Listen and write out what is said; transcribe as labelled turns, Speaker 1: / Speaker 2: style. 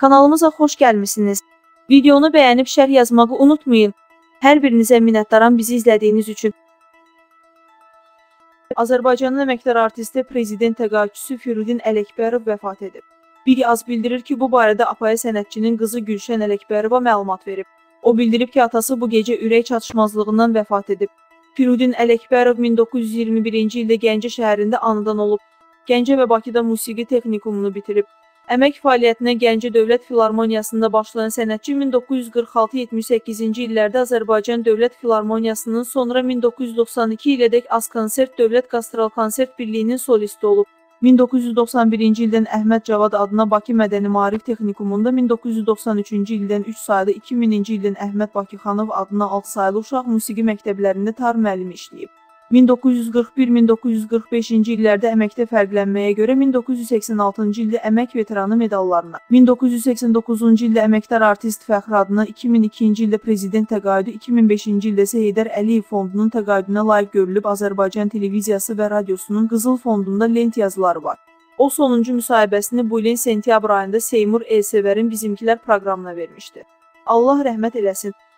Speaker 1: Kanalımıza xoş gəlmisiniz. Videonu bəyənib şərh yazmağı unutmayın. Hər birinizə minnətdaram bizi izlədiyiniz üçün. Azərbaycanın əməkdar artisti, prezident təqaüdçüsü Firudin Ələkbərov vəfat edib. Bir az bildirir ki, bu barədə Apaya sənətçinin qızı Gülşən Ələkbərova məlumat verib. O bildirib ki, atası bu gecə ürək çatışmazlığından vəfat edib. Firudin Ələkbərov 1921-ci ildə Gəncə şəhərində anadan olub. Gəncə və Bakıda musiqi texnikumunu bitirib. Əmək fəaliyyətinə Gəncə Dövlət Filarmoniyasında başlayan sənətçi 1946-78-ci illərdə Azərbaycan Dövlət Filarmoniyasının, sonra 1992 ilədək Az-Konsert Dövlət Qastral Konsert Birliyinin solisti olub. 1991-ci ildən Əhməd Cavad adına Bakı Mədəni Maarif Texnikumunda, 1993-cü ildən 3 saylı, 2000-ci ildən Əhməd Bakıxanov adına 6 saylı uşaq musiqi məktəblərində tar müəllimi işləyib. 1941-1945-ci illərdə əməkdə fərqlənməyə görə 1986-cı ildə əmək veteranı medallarına, 1989-cu ildə əməkdar artist fəxri adına, 2002-ci ildə prezident təqaüdü, 2005-ci ildə isə Heydər Əliyev fondunun təqaüdünə layiq görülüb. Azərbaycan televiziyası və radiosunun Qızıl fondunda lent yazıları var. O sonuncu müsahibəsini bu ilin sentyabr ayında Seymur Elsevərin Bizimkilər proqramına vermişdi. Allah rəhmət eləsin.